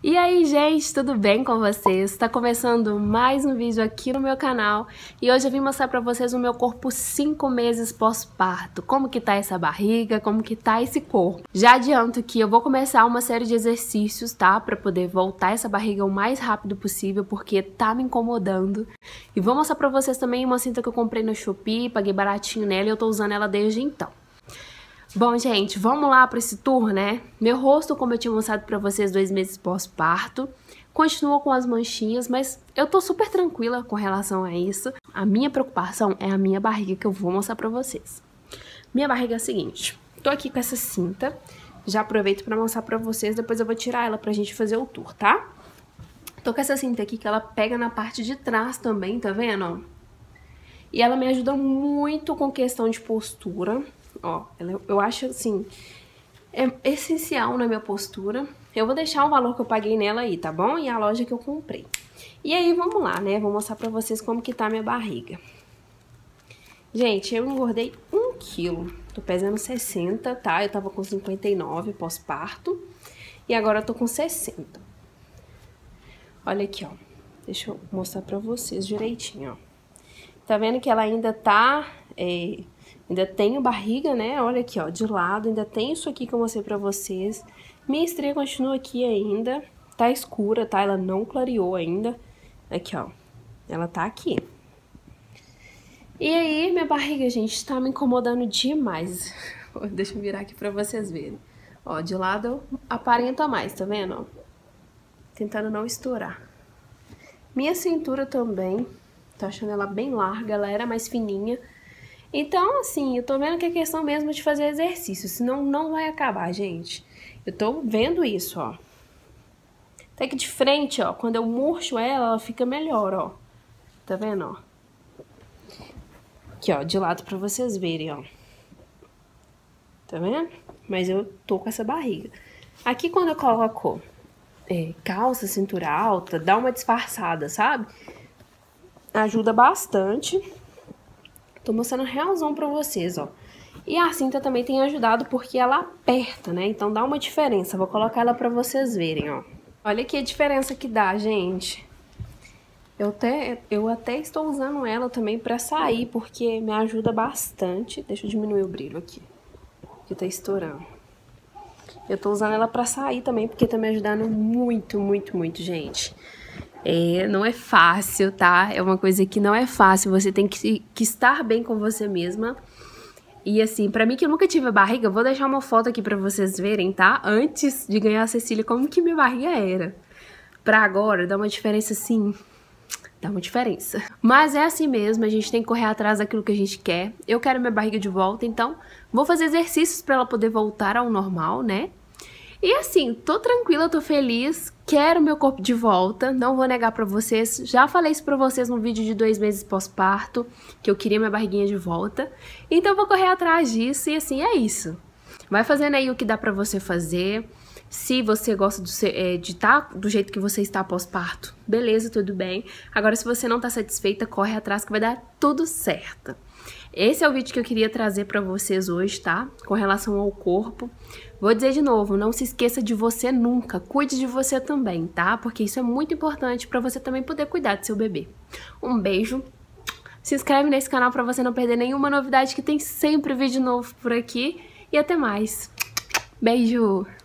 E aí, gente, tudo bem com vocês? Tá começando mais um vídeo aqui no meu canal e hoje eu vim mostrar pra vocês o meu corpo 5 meses pós-parto. Como que tá essa barriga, como que tá esse corpo. Já adianto que eu vou começar uma série de exercícios, tá? Pra poder voltar essa barriga o mais rápido possível, porque tá me incomodando. E vou mostrar pra vocês também uma cinta que eu comprei no Shopee, paguei baratinho nela e eu tô usando ela desde então. Bom, gente, vamos lá para esse tour, né? Meu rosto, como eu tinha mostrado para vocês 2 meses pós-parto, continua com as manchinhas, mas eu tô super tranquila com relação a isso. A minha preocupação é a minha barriga, que eu vou mostrar para vocês. Minha barriga é a seguinte, tô aqui com essa cinta, já aproveito para mostrar para vocês, depois eu vou tirar ela pra gente fazer o tour, tá? Tô com essa cinta aqui que ela pega na parte de trás também, tá vendo? E ela me ajuda muito com questão de postura. Ó, eu acho assim, é essencial na minha postura. Eu vou deixar o valor que eu paguei nela aí, tá bom? E a loja que eu comprei. E aí, vamos lá, né? Vou mostrar pra vocês como que tá a minha barriga. Gente, eu engordei 1 quilo. Tô pesando 60, tá? Eu tava com 59 pós-parto. E agora eu tô com 60. Olha aqui, ó. Deixa eu mostrar pra vocês direitinho, ó. Tá vendo que ela ainda tá... ainda tenho barriga, né? Olha aqui, ó, de lado. Ainda tem isso aqui que eu mostrei pra vocês. Minha estria continua aqui ainda. Tá escura, tá? Ela não clareou ainda. Aqui, ó. Ela tá aqui. E aí, minha barriga, gente, tá me incomodando demais. Deixa eu virar aqui pra vocês verem. Ó, de lado aparenta mais, tá vendo? Ó, tentando não estourar. Minha cintura também. Tô achando ela bem larga, ela era mais fininha. Então, assim, eu tô vendo que é questão mesmo de fazer exercício, senão não vai acabar, gente. Eu tô vendo isso, ó. Até que de frente, ó, quando eu murcho ela, ela fica melhor, ó. Tá vendo, ó? Aqui, ó, de lado pra vocês verem, ó. Tá vendo? Mas eu tô com essa barriga. Aqui, quando eu coloco calça, cintura alta, dá uma disfarçada, sabe? Ajuda bastante. Tô mostrando realzão pra vocês, ó. E a cinta também tem ajudado porque ela aperta, né? Então dá uma diferença. Vou colocar ela pra vocês verem, ó. Olha aqui a diferença que dá, gente. Eu até estou usando ela também pra sair, porque me ajuda bastante. Deixa eu diminuir o brilho aqui, que tá estourando. Eu tô usando ela pra sair também, porque tá me ajudando muito, muito, muito, gente. Não é fácil, tá? É uma coisa que não é fácil, você tem que estar bem com você mesma. E assim, pra mim que eu nunca tive barriga, eu vou deixar uma foto aqui pra vocês verem, tá? Antes de ganhar a Cecília, como que minha barriga era. Pra agora, dá uma diferença assim, dá uma diferença. Mas é assim mesmo, a gente tem que correr atrás daquilo que a gente quer. Eu quero minha barriga de volta, então vou fazer exercícios pra ela poder voltar ao normal, né? E assim, tô tranquila, tô feliz, quero meu corpo de volta, não vou negar pra vocês. Já falei isso pra vocês no vídeo de 2 meses pós-parto, que eu queria minha barriguinha de volta. Então vou correr atrás disso e assim, é isso. Vai fazendo aí o que dá pra você fazer. Se você gosta de estar do jeito que você está pós-parto, beleza, tudo bem. Agora, se você não tá satisfeita, corre atrás que vai dar tudo certo. Esse é o vídeo que eu queria trazer pra vocês hoje, tá? Com relação ao corpo. Vou dizer de novo, não se esqueça de você nunca. Cuide de você também, tá? Porque isso é muito importante pra você também poder cuidar do seu bebê. Um beijo. Se inscreve nesse canal pra você não perder nenhuma novidade, que tem sempre vídeo novo por aqui. E até mais. Beijo!